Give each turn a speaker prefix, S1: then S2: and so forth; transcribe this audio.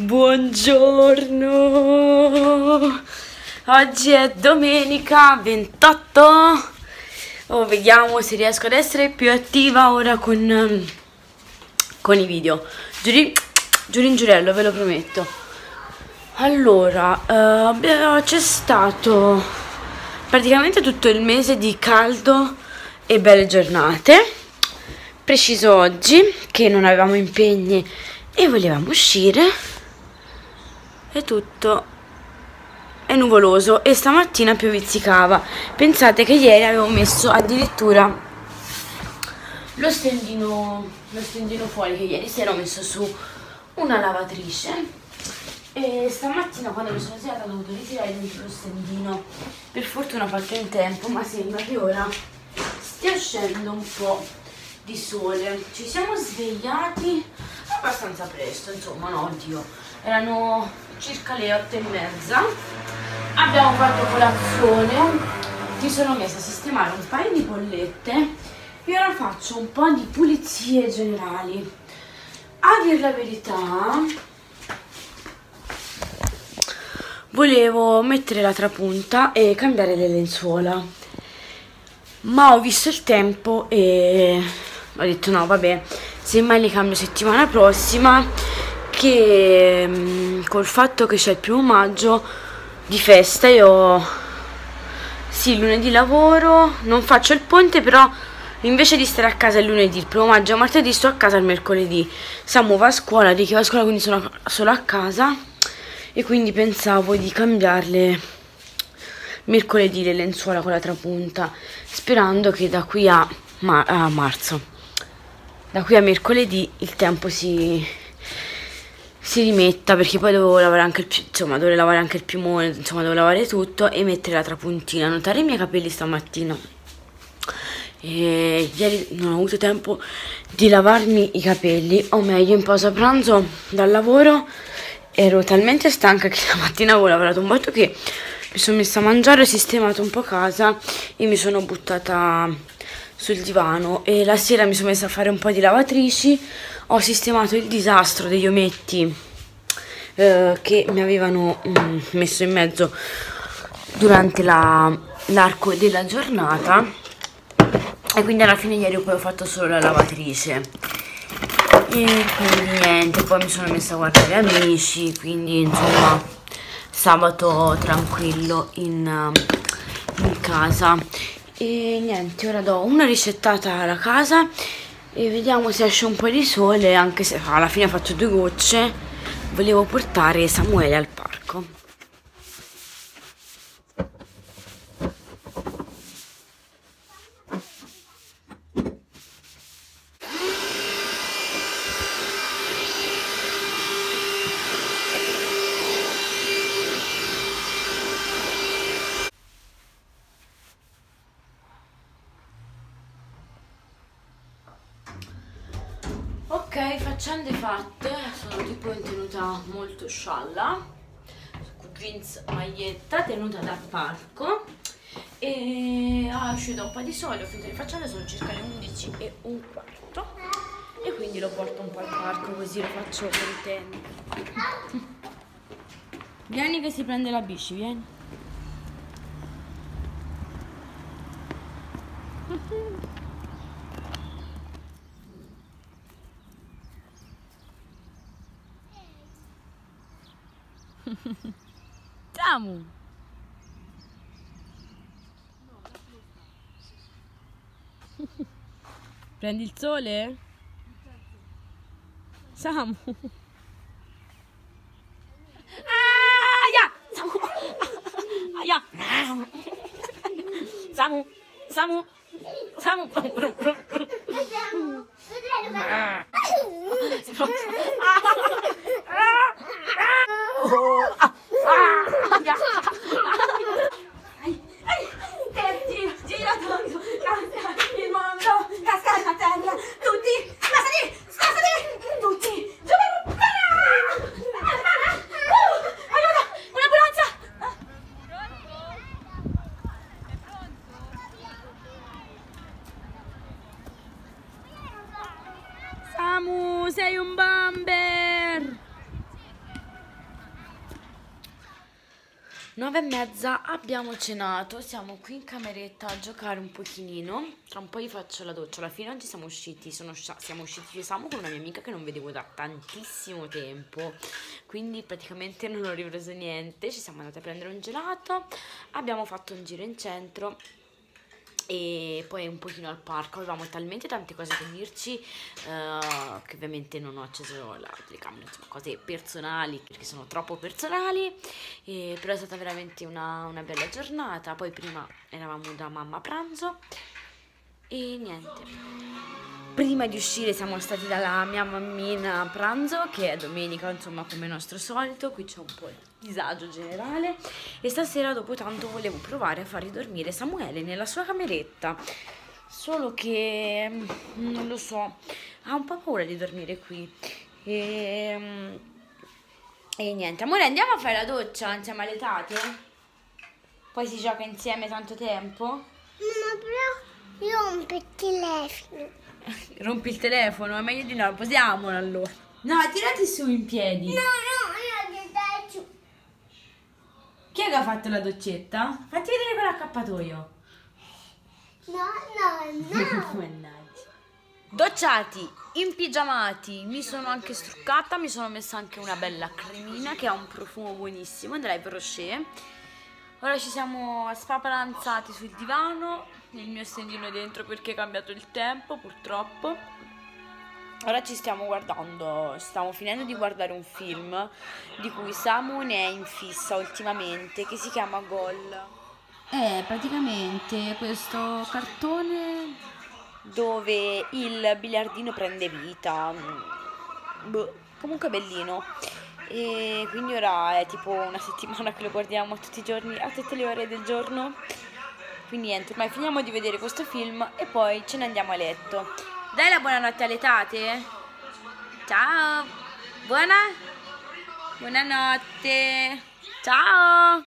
S1: Buongiorno, oggi è domenica 28. Vediamo se riesco ad essere più attiva ora con i video. Giurin giurello, ve lo prometto. Allora, c'è stato praticamente tutto il mese di caldo e belle giornate, preciso oggi che non avevamo impegni e volevamo uscire. E tutto è nuvoloso e stamattina piovizzicava. Pensate che ieri avevo messo addirittura lo stendino fuori, che ieri sera ho messo su una lavatrice e stamattina quando mi sono svegliata ho dovuto ritirare dentro lo stendino. Per fortuna ho fatto in tempo, ma sembra che ora stia uscendo un po' di sole. Ci siamo svegliati abbastanza presto, insomma, no, oddio, erano circa le 8:30. Abbiamo fatto colazione, mi sono messa a sistemare un paio di bollette e ora faccio un po' di pulizie generali. A dir la verità, volevo mettere la trapunta e cambiare le lenzuola, ma ho visto il tempo e ho detto no, vabbè, semmai li cambio settimana prossima, che col fatto che c'è il 1° maggio di festa, io sì, lunedì lavoro, non faccio il ponte, però invece di stare a casa il lunedì, il 1° maggio, martedì sto a casa il mercoledì. Samu va a scuola, Ricky va a scuola, quindi sono solo a casa e quindi pensavo di cambiarle mercoledì le lenzuola con la trapunta, sperando che da qui a marzo, da qui a mercoledì il tempo si rimetta, perché poi dovevo lavare anche dovrei lavare anche il piumone, insomma devo lavare tutto e mettere la trapuntina, notare i miei capelli stamattina. E ieri non ho avuto tempo di lavarmi i capelli, o meglio in pausa pranzo dal lavoro ero talmente stanca che stamattina avevo lavorato un botto che mi sono messa a mangiare, ho sistemato un po' casa e mi sono buttata sul divano, e la sera mi sono messa a fare un po' di lavatrici. Ho sistemato il disastro degli ometti che mi avevano messo in mezzo durante l'arco della giornata, e quindi alla fine ieri poi ho fatto solo la lavatrice e quindi niente, poi mi sono messa a guardare amici, quindi insomma sabato tranquillo in casa. E niente, ora do una ricettata alla casa e vediamo se esce un po' di sole, anche se alla fine faccio 2 gocce. Volevo portare Samuele al parco. Ok, faccende fatte, sono tipo in tenuta molto scialla, jeans, maglietta, tenuta da parco, e è uscito un po' di sole, ho finito le faccende, sono circa le 11:15 e quindi lo porto un po' al parco, così lo faccio contento. Vieni che si prende la bici, vieni. Samu! Prendi il sole? Samu! Aia! Samu! Aia! Samu! Samu! Samu! Gira tondo, canta il mondo, cascare a terra, tutti, scassati, tutti, giù, aiuto, un'ambulanza! È pronto? Samu, sei un bamber! 9:30 abbiamo cenato, siamo qui in cameretta a giocare un pochino, tra un po' gli faccio la doccia. Alla fine oggi siamo usciti io Samu con una mia amica che non vedevo da tantissimo tempo, quindi praticamente non ho ripreso niente. Ci siamo andati a prendere un gelato, abbiamo fatto un giro in centro e poi un pochino al parco. Avevamo talmente tante cose da dirci che ovviamente non ho acceso la telecamera, insomma cose personali perché sono troppo personali, però è stata veramente una bella giornata. Poi prima eravamo da mamma a pranzo e niente, prima di uscire siamo stati dalla mia mammina a pranzo, che è domenica, insomma, come nostro solito. Qui c'è un po' di disagio generale e stasera dopo tanto volevo provare a far ridormire Samuele nella sua cameretta, solo che non lo so, ha un po' paura di dormire qui e niente. Amore, andiamo a fare la doccia insieme alle tate? Poi si gioca insieme tanto tempo?
S2: Mamma, però rompo il telefono.
S1: Rompi il telefono? È meglio di no, posiamolo allora. No, tirati su in piedi.
S2: No, io devo stare giù.
S1: Chi è che ha fatto la doccetta? Fatti vedere quell'accappatoio.
S2: No.
S1: Mannaggia. Docciati, impigiamati, mi sono anche struccata, mi sono messa anche una bella cremina che ha un profumo buonissimo, della Yves Rocher. Ora ci siamo spaparanzati sul divano, il mio stendino è dentro perché è cambiato il tempo purtroppo. Ora ci stiamo guardando, stiamo finendo di guardare un film di cui Samu ne è in fissa ultimamente, che si chiama Gol. È praticamente questo cartone dove il biliardino prende vita, comunque bellino. E quindi ora è tipo una settimana che lo guardiamo tutti i giorni, a tutte le ore del giorno. Quindi niente, ormai finiamo di vedere questo film e poi ce ne andiamo a letto. Dai la buonanotte alle tate. Ciao. Buonanotte. Ciao.